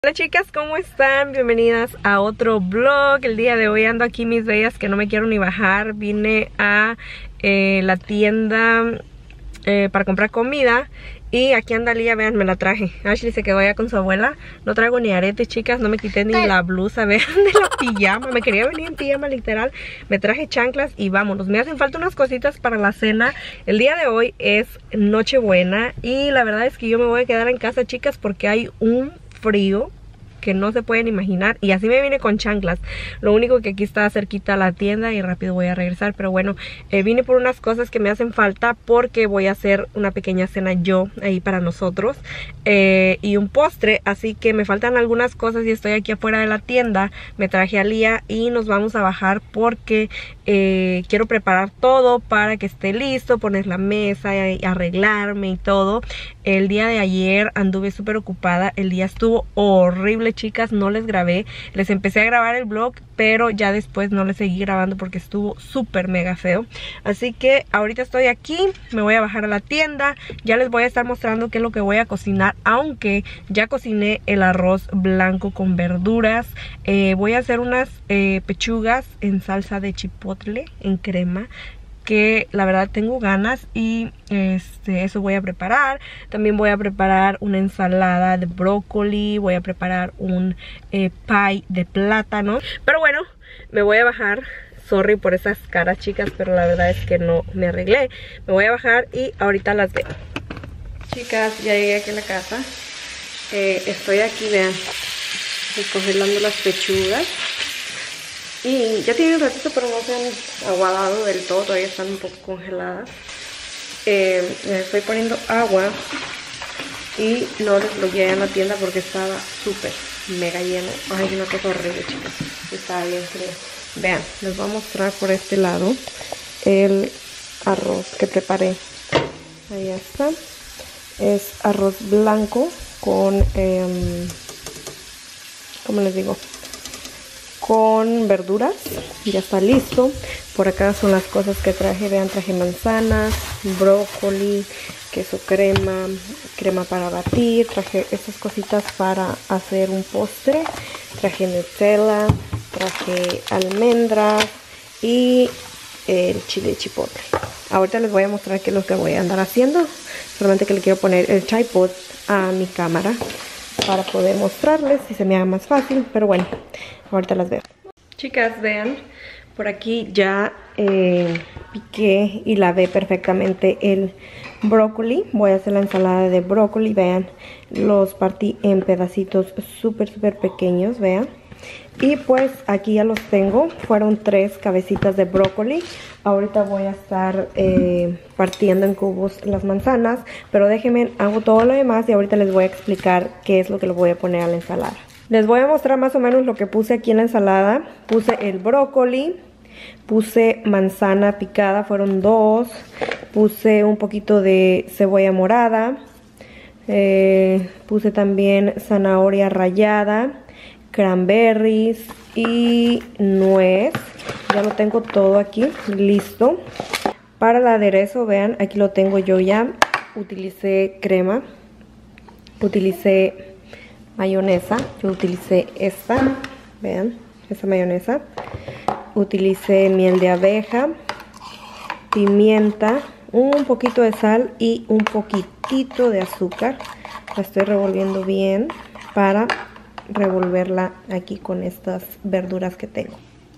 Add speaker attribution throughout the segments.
Speaker 1: Hola chicas, ¿cómo están? Bienvenidas a otro vlog. El día de hoy ando aquí mis bellas que no me quiero ni bajar. Vine a la tienda para comprar comida. Y aquí anda Lía, vean, me la traje. Ashley se quedó allá con su abuela. No traigo ni aretes, chicas, no me quité ni la blusa, vean, de la pijama. Me quería venir en pijama, literal. Me traje chanclas y vámonos. Me hacen falta unas cositas para la cena. El día de hoy es Nochebuena. Y la verdad es que yo me voy a quedar en casa, chicas, porque hay un frío que no se pueden imaginar. Y así me vine con chanclas. Lo único que aquí está cerquita la tienda y rápido voy a regresar. Pero bueno, vine por unas cosas que me hacen falta porque voy a hacer una pequeña cena yo ahí para nosotros y un postre. Así que me faltan algunas cosas y estoy aquí afuera de la tienda. Me traje a Lía y nos vamos a bajar porque quiero preparar todo para que esté listo, poner la mesa y arreglarme y todo. El día de ayer anduve súper ocupada. El día estuvo horrible, chicas, no les grabé. Les empecé a grabar el vlog, pero ya después no les seguí grabando porque estuvo súper mega feo. Así que ahorita estoy aquí, me voy a bajar a la tienda. Ya les voy a estar mostrando qué es lo que voy a cocinar, aunque ya cociné el arroz blanco con verduras. Voy a hacer unas pechugas en salsa de chipotle en crema, que la verdad tengo ganas, y eso voy a preparar. También voy a preparar una ensalada de brócoli, voy a preparar un pie de plátano. Pero bueno, me voy a bajar. Sorry por esas caras, chicas, pero la verdad es que no me arreglé. Me voy a bajar y ahorita las veo. Chicas, ya llegué aquí a la casa. Estoy aquí, vean, descongelando las pechugas. Y ya tienen un ratito, pero no se han aguadado del todo, todavía están un poco congeladas. Estoy poniendo agua y no les lo llevé a la tienda porque estaba súper mega lleno. Ay, una cosa horrible, chicas, estaba bien frío. Vean, les voy a mostrar por este lado el arroz que preparé. Ahí está. Es arroz blanco con, ¿cómo les digo? Con verduras. Ya está listo. Por acá son las cosas que traje. Vean, traje manzanas, brócoli, queso crema, crema para batir. Traje estas cositas para hacer un postre. Traje Nutella, traje almendras y el chile chipotle. Ahorita les voy a mostrar qué es lo que voy a andar haciendo. Solamente que le quiero poner el tripod a mi cámara para poder mostrarles y se me haga más fácil. Pero bueno, ahorita las veo. Chicas, vean, por aquí ya piqué y lavé perfectamente el brócoli. Voy a hacer la ensalada de brócoli. Vean, los partí en pedacitos súper pequeños, vean. Y pues aquí ya los tengo. Fueron 3 cabecitas de brócoli. Ahorita voy a estar partiendo en cubos las manzanas. Pero déjenme, hago todo lo demás y ahorita les voy a explicar qué es lo que le voy a poner a la ensalada. Les voy a mostrar más o menos lo que puse aquí en la ensalada. Puse el brócoli, puse manzana picada, fueron 2. Puse un poquito de cebolla morada. Puse también zanahoria rallada, cranberries y nuez. Ya lo tengo todo aquí listo. Para el aderezo, vean, aquí lo tengo yo ya. Utilicé crema, utilicé mayonesa, yo utilicé esta, vean, esta mayonesa. Utilicé miel de abeja, pimienta, un poquito de sal y un poquitito de azúcar. La estoy revolviendo bien para revolverla aquí con estas verduras que tengo.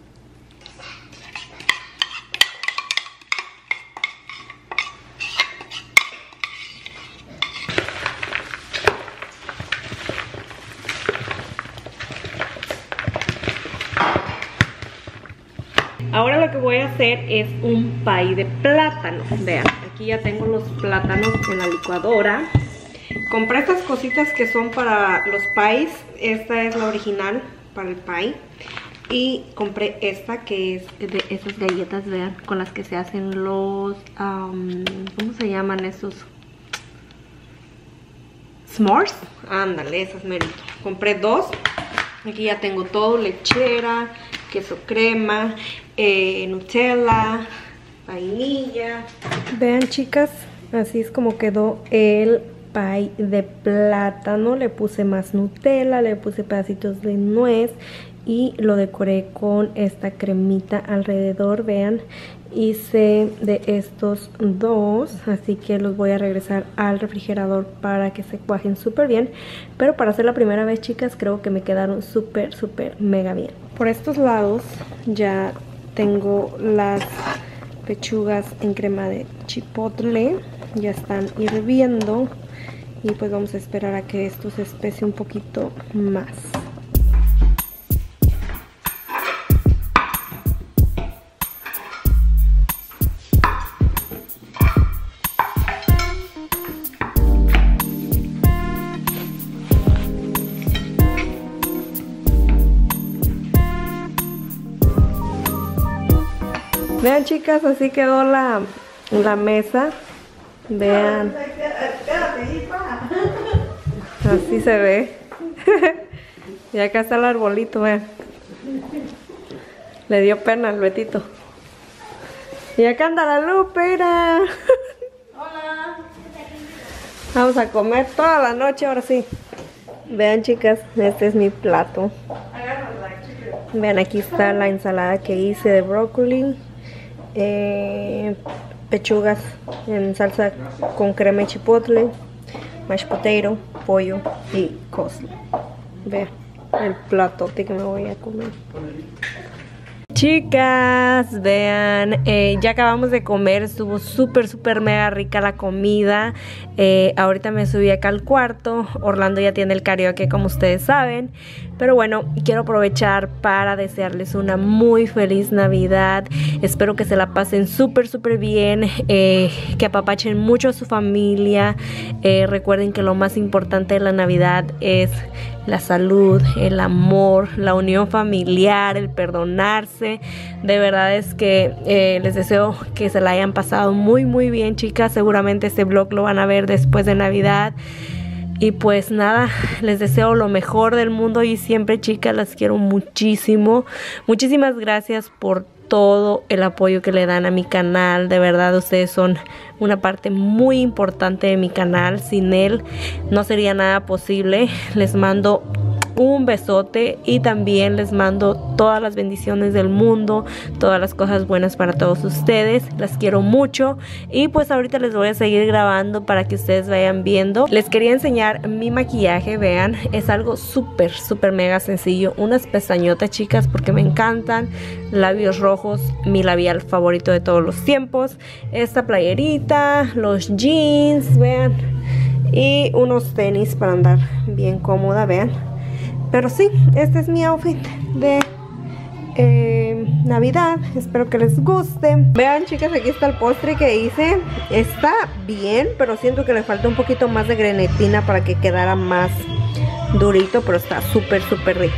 Speaker 1: Ahora lo que voy a hacer es un pie de plátano. Vean, aquí ya tengo los plátanos en la licuadora. Compré estas cositas que son para los pies. Esta es la original para el pie. Y compré esta que es de esas galletas, vean, con las que se hacen los... ¿cómo se llaman esos? S'mores. Ándale, esas merito. Compré 2. Aquí ya tengo todo, lechera, queso crema, Nutella, vainilla. Vean, chicas, así es como quedó el pie de plátano. Le puse más Nutella, le puse pedacitos de nuez y lo decoré con esta cremita alrededor. Vean, hice de estos dos, así que los voy a regresar al refrigerador para que se cuajen súper bien. Pero para hacer la primera vez, chicas, creo que me quedaron súper mega bien. Por estos lados ya tengo las pechugas en crema de chipotle, ya están hirviendo y pues vamos a esperar a que esto se espese un poquito más. Vean, chicas, así quedó la mesa. Vean. Así se ve. Y acá está el arbolito, vean. Le dio pena al Betito. Y acá anda la Lupe, mira. Hola. Vamos a comer toda la noche, ahora sí. Vean, chicas, este es mi plato. Vean, aquí está la ensalada que hice de brócoli. Pechugas en salsa con crema y chipotle, mashed potato, pollo y coleslaw. Vean el platote que me voy a comer. Chicas, vean, ya acabamos de comer, estuvo súper mega rica la comida. Ahorita me subí acá al cuarto. Orlando ya tiene el karaoke, como ustedes saben. Pero bueno, quiero aprovechar para desearles una muy feliz Navidad. Espero que se la pasen súper bien, que apapachen mucho a su familia. Recuerden que lo más importante de la Navidad es la salud, el amor, la unión familiar, el perdonarse. De verdad es que les deseo que se la hayan pasado muy bien, chicas. Seguramente este vlog lo van a ver después de Navidad. Y pues nada, les deseo lo mejor del mundo y siempre, chicas, las quiero muchísimo. Muchísimas gracias por todo el apoyo que le dan a mi canal. De verdad, ustedes son una parte muy importante de mi canal. Sin él no sería nada posible. Les mando un besote y también les mando todas las bendiciones del mundo, todas las cosas buenas para todos ustedes. Las quiero mucho y pues ahorita les voy a seguir grabando para que ustedes vayan viendo. Les quería enseñar mi maquillaje. Vean, es algo súper mega sencillo. Unas pestañotas, chicas, porque me encantan. Labios rojos, mi labial favorito de todos los tiempos. Esta playerita, los jeans, vean, y unos tenis para andar bien cómoda, vean. Pero sí, este es mi outfit de Navidad. Espero que les guste. Vean, chicas, aquí está el postre que hice. Está bien, pero siento que le falta un poquito más de grenetina para que quedara más durito. Pero está súper rico.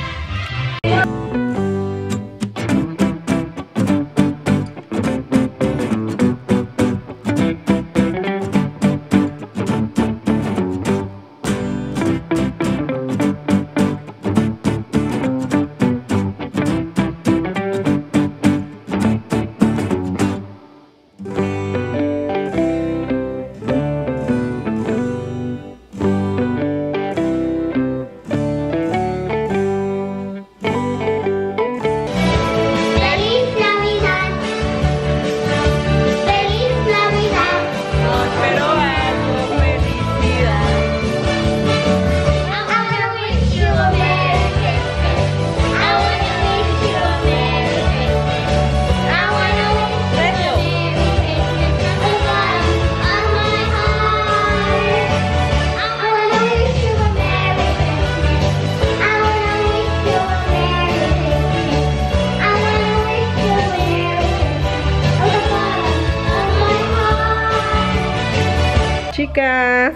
Speaker 1: Chicas,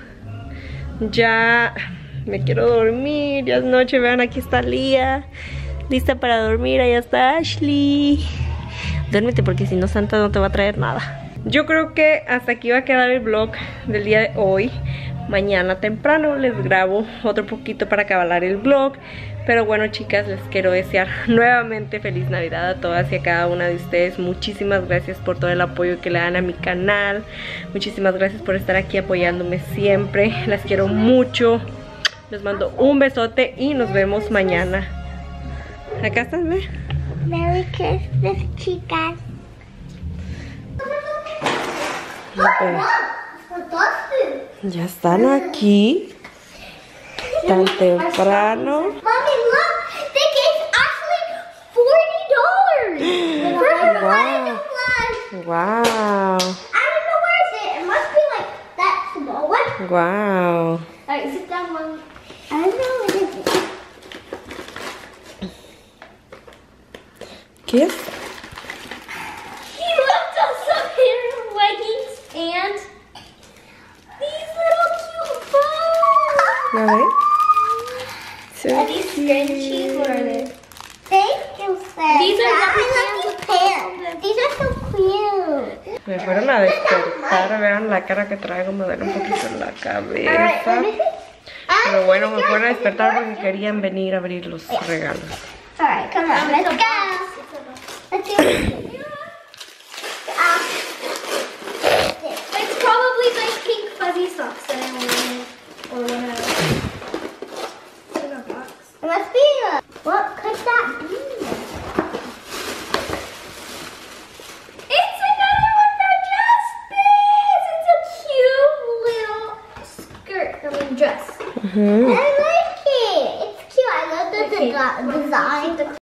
Speaker 1: ya me quiero dormir, ya es noche. Vean, aquí está Lía, lista para dormir. Allá está Ashley. Duérmete porque si no, Santa no te va a traer nada. Yo creo que hasta aquí va a quedar el vlog del día de hoy. mañana temprano les grabo otro poquito para acabar el vlog. Pero bueno, chicas, les quiero desear nuevamente feliz Navidad a todas y a cada una de ustedes. Muchísimas gracias por todo el apoyo que le dan a mi canal. Muchísimas gracias por estar aquí apoyándome siempre. Las quiero mucho. Les mando un besote y nos vemos mañana. Acá están, ¿ve?
Speaker 2: Merry Christmas, chicas.
Speaker 1: Ya están aquí. Tan temprano.
Speaker 2: Mommy, look! They gave Ashley $40 for her Random Lunch.
Speaker 1: Wow.
Speaker 2: I don't know where is it. It must be like that small one.
Speaker 1: Wow.
Speaker 2: Alright, sit down, Mom. I don't know what it is.
Speaker 1: ¿Qué es?
Speaker 2: He left us some hidden leggings and these little cute bows.
Speaker 1: ¿Ya ven? So
Speaker 2: Are these scrunchies? What are they? Thank you, Sam. These are the pants. These are so cute.
Speaker 1: me fueron a despertar. Vean la cara que traigo. Me duele un poquito en la cabeza. Pero bueno, me fueron a despertar porque querían venir a abrir los regalos.
Speaker 2: Alright, come on, let's go. Let's do it. It's probably my pink fuzzy socks that I wanted. Or whatever. In a box. It must be a... What could that be? It's another one from Justice! It's a cute little skirt, dress.
Speaker 1: Mm-hmm.
Speaker 2: I like it. It's cute. I love the design.